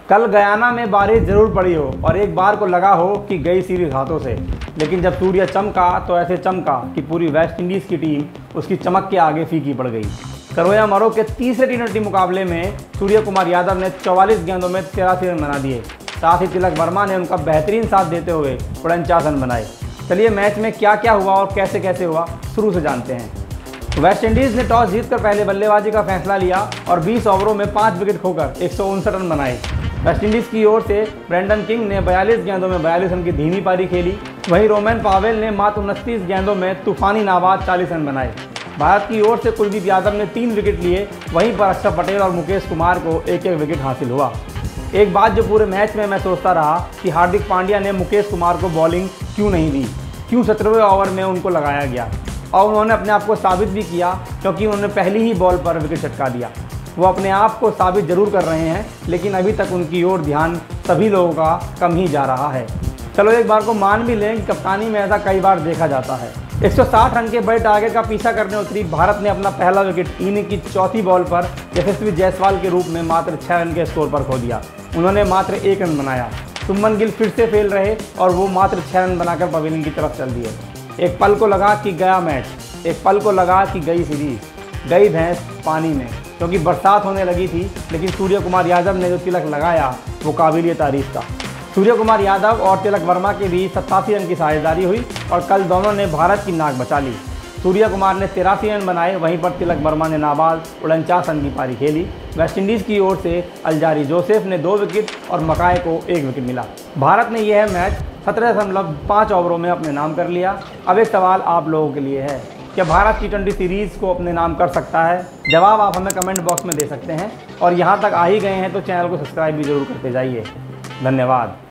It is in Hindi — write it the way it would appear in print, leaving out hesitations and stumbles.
कल गयाना में बारिश जरूर पड़ी हो और एक बार को लगा हो कि गई सीरीज हाथों से, लेकिन जब सूर्य चमका तो ऐसे चमका कि पूरी वेस्ट इंडीज़ की टीम उसकी चमक के आगे फीकी पड़ गई। करो या मरो के तीसरे टी20 मुकाबले में सूर्य कुमार यादव ने 44 गेंदों में 83 रन बना दिए। साथ ही तिलक वर्मा ने उनका बेहतरीन साथ देते हुए 49 रन बनाए। चलिए मैच में क्या क्या हुआ और कैसे कैसे हुआ शुरू से जानते हैं। वेस्ट इंडीज़ ने टॉस जीतकर पहले बल्लेबाजी का फैसला लिया और 20 ओवरों में 5 विकेट खोकर 159 रन बनाए। वेस्ट इंडीज़ की ओर से ब्रेंडन किंग ने 42 गेंदों में 42 रन की धीमी पारी खेली। वहीं रोमैन पावेल ने मात्र 29 गेंदों में तूफानी नाबाद 40 रन बनाए। भारत की ओर से कुलदीप यादव ने 3 विकेट लिए। वहीं पर अक्षर पटेल और मुकेश कुमार को एक एक विकेट हासिल हुआ। एक बात जो पूरे मैच में मैं सोचता रहा कि हार्दिक पांड्या ने मुकेश कुमार को बॉलिंग क्यों नहीं दी, क्यों 17वें ओवर में उनको लगाया गया। और उन्होंने अपने आप को साबित भी किया, क्योंकि उन्होंने पहली ही बॉल पर विकेट चटका दिया। वो अपने आप को साबित जरूर कर रहे हैं, लेकिन अभी तक उनकी ओर ध्यान सभी लोगों का कम ही जा रहा है। चलो एक बार को मान भी लें कि कप्तानी में ऐसा कई बार देखा जाता है। 160 रन के बड़े टारगेट का पीछा करने उतरी भारत ने अपना पहला विकेट इनिंग की चौथी बॉल पर यशस्वी जायसवाल के रूप में मात्र 6 रन के स्कोर पर खो दिया। उन्होंने मात्र 1 रन बनाया। शुभमन गिल फिर से फेल रहे और वो मात्र 6 रन बनाकर पवेलियन की तरफ चल दिए। एक पल को लगा कि गया मैच, एक पल को लगा कि गई सीरीज, गई भैंस पानी में, क्योंकि बरसात होने लगी थी। लेकिन सूर्य कुमार यादव ने जो तिलक लगाया वो काबिल तारीफ था। सूर्य कुमार यादव और तिलक वर्मा के बीच 87 रन की साझेदारी हुई और कल दोनों ने भारत की नाक बचा ली। सूर्य कुमार ने 83 रन बनाए, वहीं पर तिलक वर्मा ने नाबाद 49 रन की पारी खेली। वेस्ट इंडीज़ की ओर से अल्जारी जोसेफ ने 2 विकेट और मकाए को 1 विकेट मिला। भारत ने यह मैच 17.5 ओवरों में अपने नाम कर लिया। अब एक सवाल आप लोगों के लिए है, क्या भारत टी20 सीरीज़ को अपने नाम कर सकता है? जवाब आप हमें कमेंट बॉक्स में दे सकते हैं। और यहाँ तक आ ही गए हैं तो चैनल को सब्सक्राइब भी जरूर करते जाइए। धन्यवाद।